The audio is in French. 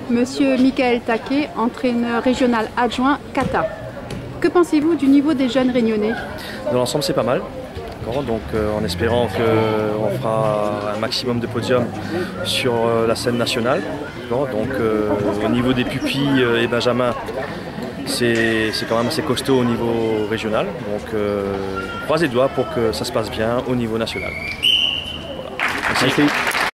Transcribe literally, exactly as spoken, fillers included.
Monsieur Michael Taquet, entraîneur régional adjoint Kata. Que pensez-vous du niveau des jeunes réunionnais? Dans l'ensemble, c'est pas mal. Donc euh, en espérant qu'on fera un maximum de podiums sur euh, la scène nationale. Donc euh, au niveau des pupilles euh, et benjamins, c'est quand même assez costaud au niveau régional. Donc euh, on croise les doigts pour que ça se passe bien au niveau national. Voilà. Merci. Merci.